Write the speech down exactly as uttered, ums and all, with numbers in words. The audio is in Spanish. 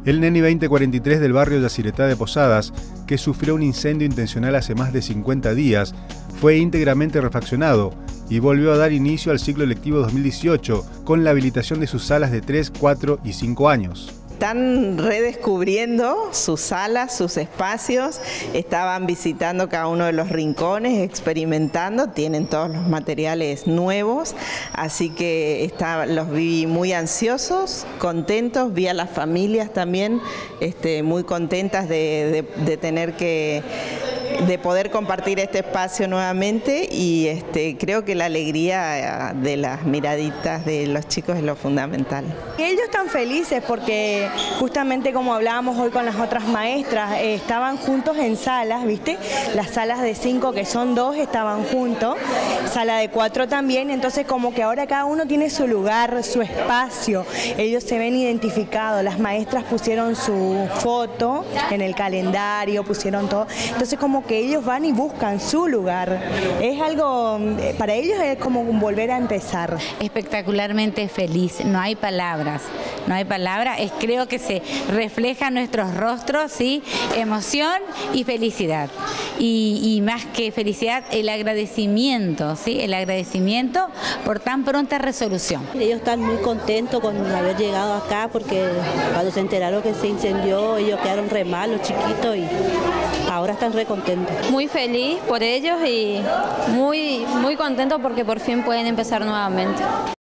El Neni veinte cuarenta y tres del barrio Yacyretá de Posadas, que sufrió un incendio intencional hace más de cincuenta días, fue íntegramente refaccionado y volvió a dar inicio al ciclo lectivo dos mil dieciocho con la habilitación de sus salas de tres, cuatro y cinco años. Están redescubriendo sus salas, sus espacios, estaban visitando cada uno de los rincones, experimentando, tienen todos los materiales nuevos, así que está, los vi muy ansiosos, contentos, vi a las familias también este, muy contentas de, de, de tener que... de poder compartir este espacio nuevamente y este, creo que la alegría de las miraditas de los chicos es lo fundamental. Ellos están felices porque justamente como hablábamos hoy con las otras maestras, eh, estaban juntos en salas, ¿viste? Las salas de cinco, que son dos, estaban juntos, sala de cuatro también, entonces como que ahora cada uno tiene su lugar, su espacio, ellos se ven identificados, las maestras pusieron su foto en el calendario, pusieron todo, entonces como que ellos van y buscan su lugar. Es algo, para ellos es como volver a empezar. Espectacularmente feliz, no hay palabras, no hay palabras, es, creo que se refleja en nuestros rostros, ¿sí? Emoción y felicidad. Y, y más que felicidad, el agradecimiento, ¿sí? El agradecimiento por tan pronta resolución. Ellos están muy contentos con haber llegado acá porque cuando se enteraron que se incendió, ellos quedaron re mal, los chiquitos, y ahora están re contentos. Muy feliz por ellos y muy, muy contento porque por fin pueden empezar nuevamente.